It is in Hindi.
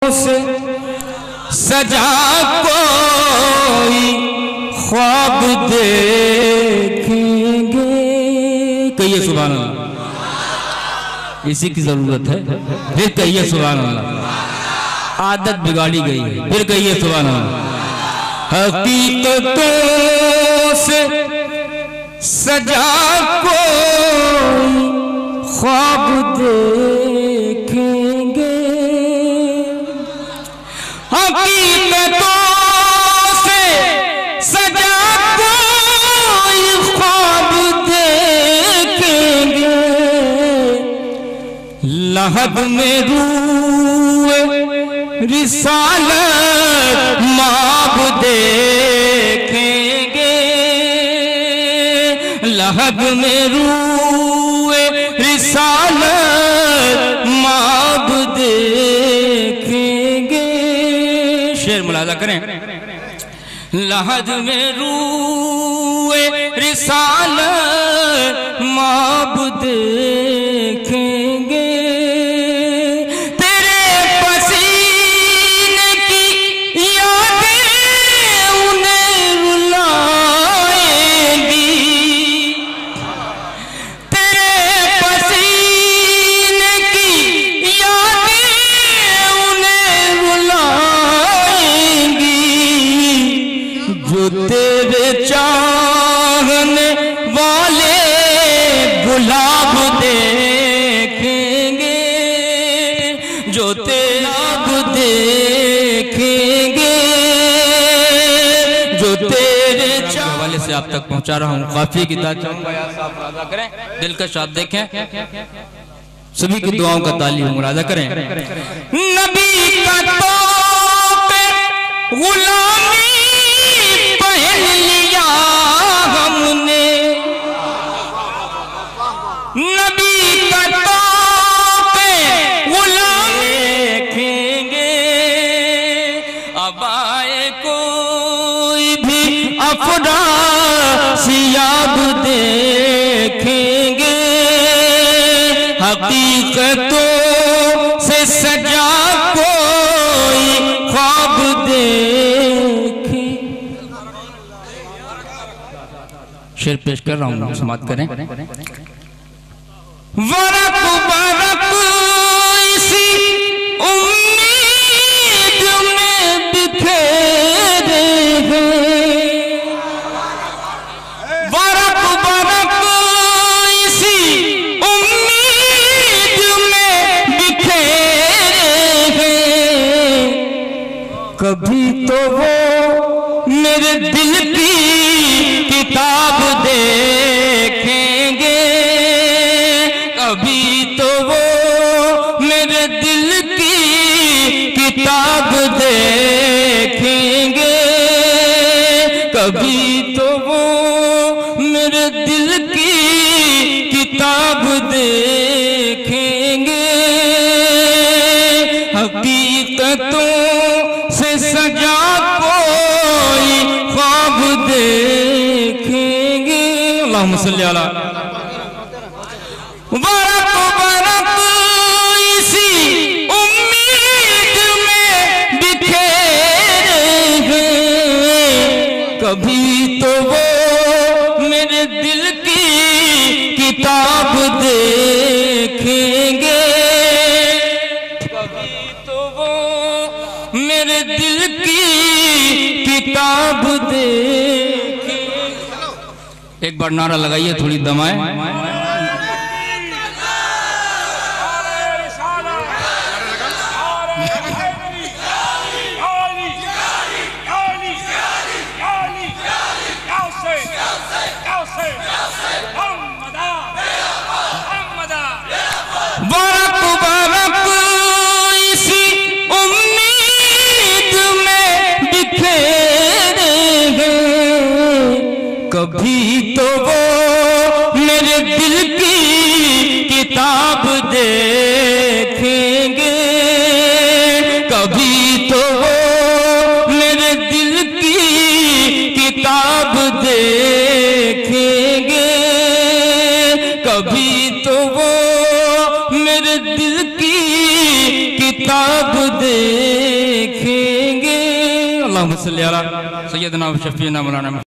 से सजा कोई ख्वाब देखेंगे। कहिए सुभान अल्लाह, इसी की जरूरत है। फिर कहिए सुभान अल्लाह, आदत बिगाड़ी गई है। फिर कहिए सुभान अल्लाह। हकीकतों से सजा कोई ख्वाब देखेंगे। हकीकतों से सजा कोई ख्वाब देखेंगे। लहद में रूए रिसालत माब देखेंगे। लहद में रूए रिसालत माब देखेंगे। शेर मुलाजा करें। लहद में रूए रिसालत माब देखेंगे। तेरे पसीने की यादें उन्हें रुलाएंगी। तेरे पसीने की यादें उन्हें रुलाएंगी। जो तेरे चाहने वाले गुलाब देखेंगे। जो तेरा देखेंगे। जो तेरे हवाले से आप तक पहुंचा रहा हूं। काफी की तारीफ चाहूंगा साहब मुरादा करें। दिलकश आप देखें, सभी की दुआओं का ताली मुरादा करें। नबी का तोपे गुलामी पहन लिया हमने। नबी का तोपे गुलामी देखेंगे। अब आए कोई भी अफरासियाब देखेंगे। हकीकतों से सजा कोई ख्वाब देखे। शेर पेश कर रहा हूं, समाप्त करें। वरक वरक इसी उम्मीद में बिखेरे हैं। वरक वरक इसी उम्मीद में बिखेरे हैं। कभी तो वो मेरे दिल की किताब देखेंगे। कभी तो वो मेरे दिल की किताब देखेंगे। कभी तो वो मेरे दिल की किताब देखेंगे। हकीकतों से सजा कोई ख्वाब देखेंगे। अल्लाहुम्मा सल्ली अला। वरक वरक इसी उम्मीद में बिखेरे हैं। कभी तो वो मेरे दिल की किताब देखेंगे। कभी तो वो मेरे दिल की किताब देखेंगे। एक बार नारा लगाइए, थोड़ी दमाए। वरक वरक इसी उम्मीद में बिखेरे हैं। कभी तो वो मेरे दिल की किताब देखेंगे। कभी तो वो मेरे दिल की किताब देखेंगे। कभी तो वो मेरे दिल की किताब दे अल्लाहुम्मा सल्ली अला सय्यदना व शफीना मौलाना